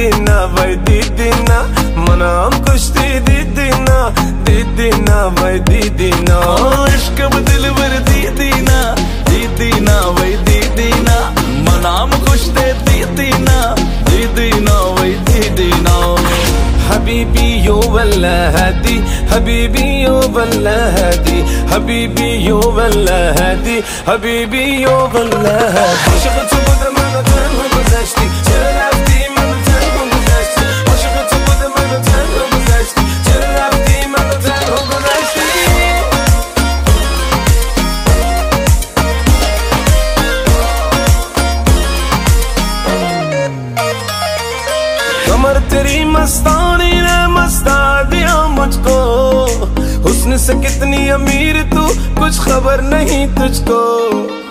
दीदी ना भाई दीदी ना मनाम कुश्ती दीदी ना भाई दीदी ना इश्क दिल भर दीदी ना भाई दीदी ना मनाम खुश दे दीदी ना भाई दीदी ना हबीबी यो वल्ला हदी हबीबी यो वल्ला हदी हबीबी यो वल्ला हदी हबीबी यो वल्ला हदी Aşıkı topuda manaten huguzashti Çırlafti manaten huguzashti Aşıkı topuda manaten huguzashti Çırlafti manaten huguzashti कमर तेरी मस्तानी ने मस्ता दिया मुझको हुस्न से कितनी अमीर तू कुछ खबर नहीं तुझको